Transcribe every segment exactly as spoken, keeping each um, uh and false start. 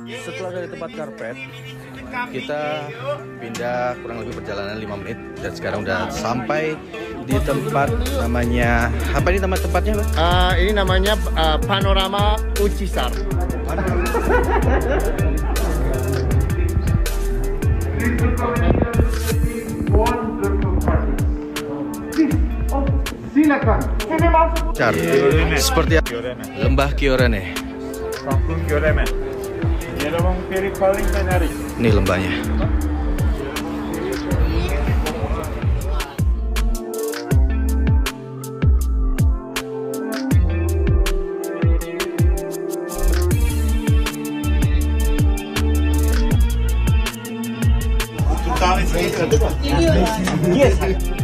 Setelah dari tempat karpet, kita pindah kurang lebih perjalanan lima menit dan sekarang udah sampai di tempat namanya apa ini nama tempatnya? Uh, ini namanya uh, Panorama Ucisar. Silakan. Sini masuk. Car. Seperti Lembah Kiorene. Kampung Kiorene. Ini lembahnya. Yes.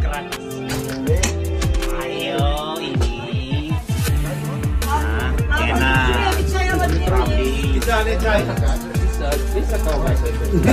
Ayo ini. Nah, enak. Bisa nih, Cai. Bisa, bisa kau masuk.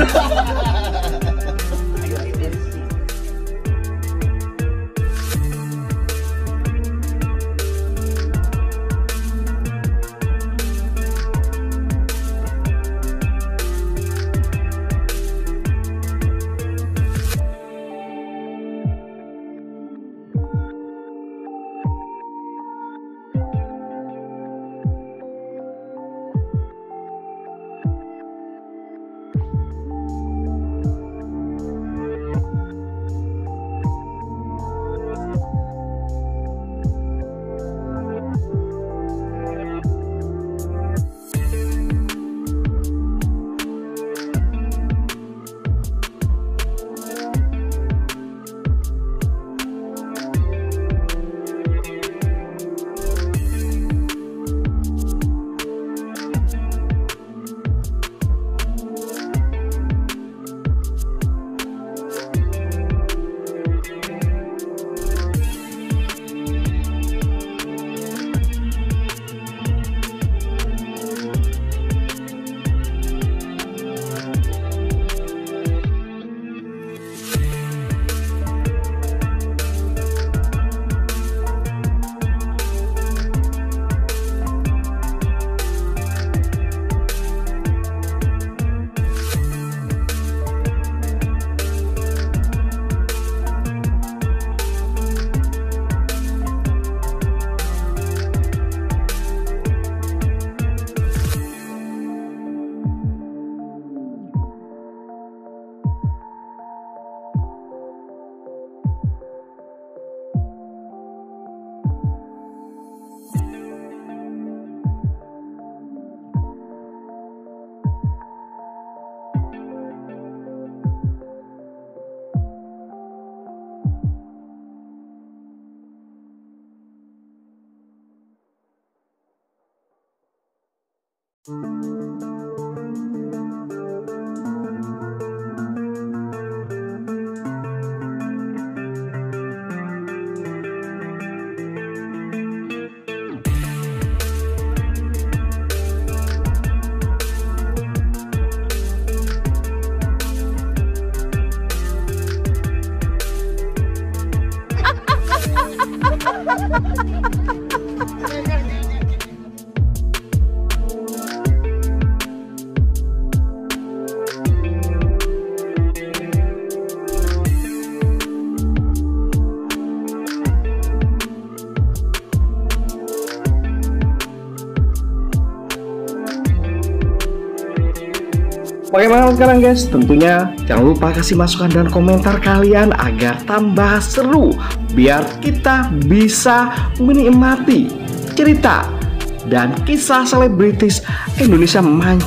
Bagaimana sekarang guys? Tentunya jangan lupa kasih masukan dan komentar kalian agar tambah seru, biar kita bisa menikmati cerita dan kisah selebritis Indonesia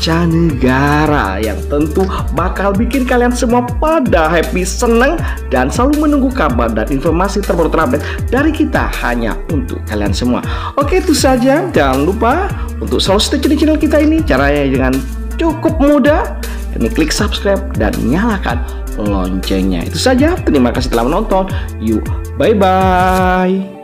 mancanegara yang tentu bakal bikin kalian semua pada happy, seneng, dan selalu menunggu kabar dan informasi terbaru terupdate dari kita hanya untuk kalian semua. Oke, itu saja. Jangan lupa untuk selalu stay tune di channel kita ini. Caranya dengan cukup mudah. Ini klik subscribe dan nyalakan loncengnya. Itu saja. Terima kasih telah menonton. Yuk, bye bye.